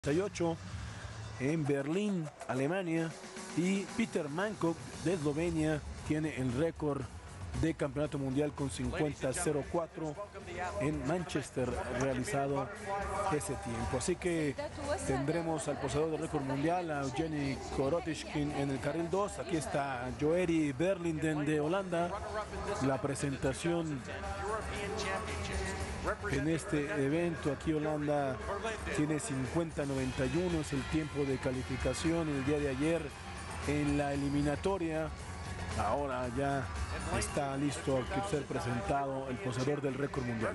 48 en Berlín, Alemania, y Peter Mankoc de Eslovenia tiene el récord de campeonato mundial con 50.04 en Manchester realizado ese tiempo. Así que tendremos al poseedor del récord mundial, a Evgeny Korotishkin, en el carril 2. Aquí está Joeri Berlinden de Holanda. La presentación en este evento, aquí Holanda tiene 50.91, es el tiempo de calificación el día de ayer en la eliminatoria. Ahora ya está listo a ser presentado el poseedor del récord mundial.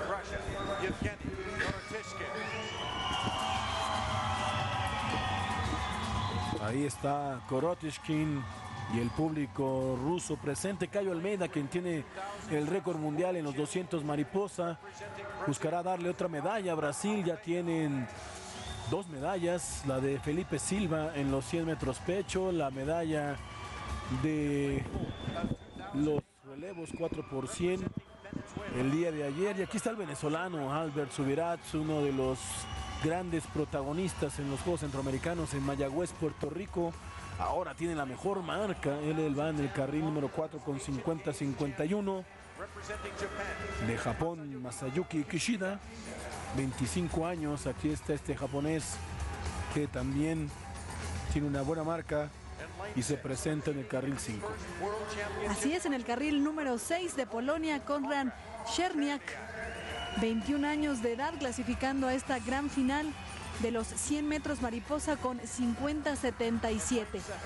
Ahí está Korotishkin y el público ruso presente. Caio Almeida, quien tiene el récord mundial en los 200 mariposa, buscará darle otra medalla. Brasil ya tienen dos medallas, la de Felipe Silva en los 100 metros pecho, la medalla de los relevos 4x100 el día de ayer. Y aquí está el venezolano Albert Subirats, uno de los grandes protagonistas en los Juegos Centroamericanos en Mayagüez, Puerto Rico. Ahora tiene la mejor marca, él va en el carril número 4 con 50.51. De Japón, Masayuki Kishida, 25 años, aquí está este japonés que también tiene una buena marca y se presenta en el carril 5. Así es, en el carril número 6 de Polonia, Konrad Cherniak, 21 años de edad, clasificando a esta gran final de los 100 metros mariposa con 50.77.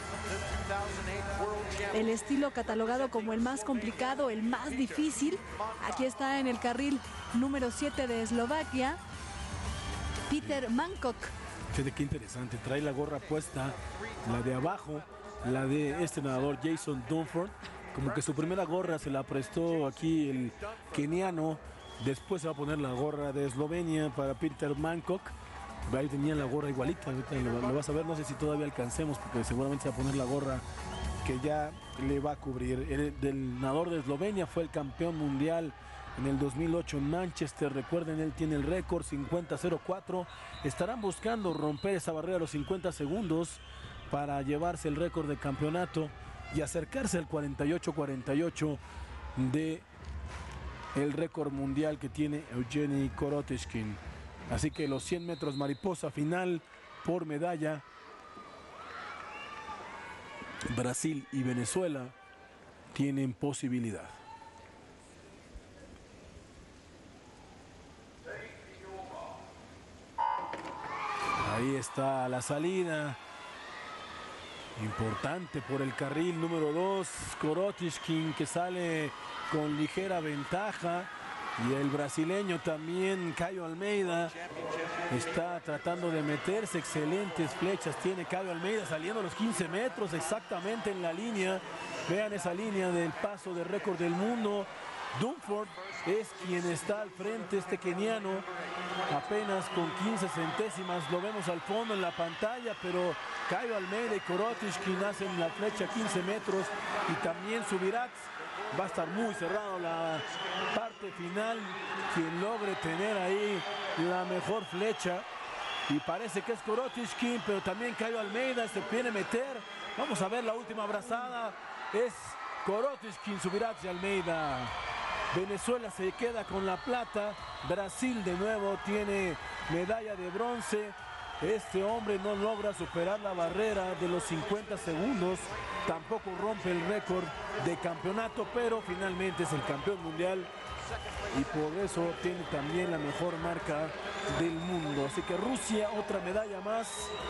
El estilo catalogado como el más complicado, el más difícil. Aquí está en el carril número 7 de Eslovaquia, Peter Mankoc. Fíjate qué interesante, trae la gorra puesta, la de abajo, la de este nadador Jason Dunford, como que su primera gorra se la prestó aquí el keniano. Después se va a poner la gorra de Eslovenia para Peter Mankoc. Ahí tenía la gorra igualita, ahorita lo vas a ver, no sé si todavía alcancemos, porque seguramente se va a poner la gorra que ya le va a cubrir. El del nadador de Eslovenia fue el campeón mundial en el 2008 en Manchester. Recuerden, él tiene el récord 50.04. Estarán buscando romper esa barrera de los 50 segundos para llevarse el récord de campeonato y acercarse al 48.48 de el récord mundial que tiene Evgeny Korotishkin. Así que los 100 metros mariposa final por medalla. Brasil y Venezuela tienen posibilidad. Ahí está la salida. Importante por el carril número 2. Korotishkin, que sale con ligera ventaja. Y el brasileño también, Caio Almeida, está tratando de meterse. Excelentes flechas tiene Caio Almeida, saliendo a los 15 metros exactamente en la línea. Vean esa línea del paso de récord del mundo. Dunford es quien está al frente, este keniano, apenas con 15 centésimas. Lo vemos al fondo en la pantalla, pero Caio Almeida y Korotishkin hacen la flecha 15 metros. Y también Subirats. Va a estar muy cerrado la parte final. Quien logre tener ahí la mejor flecha, y parece que es Korotishkin, pero también Caio Almeida se quiere meter. Vamos a ver la última abrazada. Es Korotishkin, Subirats y Almeida. Venezuela se queda con la plata. Brasil de nuevo tiene medalla de bronce. Este hombre no logra superar la barrera de los 50 segundos. Tampoco rompe el récord de campeonato, pero finalmente es el campeón mundial y por eso tiene también la mejor marca del mundo. Así que Rusia, otra medalla más.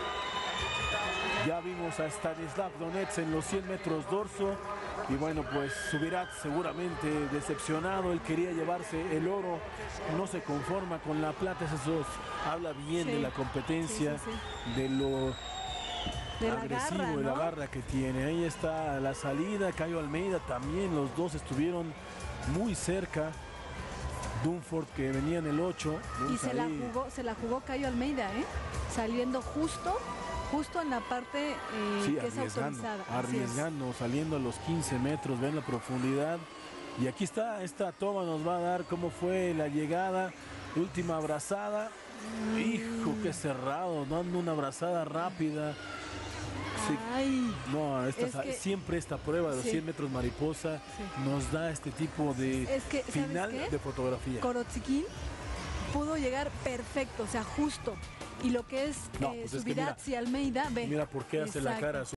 Ya vimos a Stanislav Donets en los 100 metros dorso. Y bueno, pues Subirats seguramente decepcionado. Él quería llevarse el oro, no se conforma con la plata. Eso habla bien de la competencia, de lo agresivo, garra, ¿no? de la garra que tiene. Ahí está la salida. Caio Almeida también, los dos estuvieron muy cerca. Dunford, que venía en el 8. Y se la jugó Caio Almeida, saliendo justo en la parte que es autorizada. Arriesgando, saliendo a los 15 metros. Ven la profundidad. Y aquí está, esta toma nos va a dar cómo fue la llegada. Última abrazada. Hijo, qué cerrado, dando una abrazada rápida. Sí. Ay, No, siempre esta prueba de los 100 metros mariposa nos da este tipo de final de fotografía. Korotkín pudo llegar perfecto, o sea, justo. Y lo que es Subirats y Almeida, ve. Mira por qué hace la cara.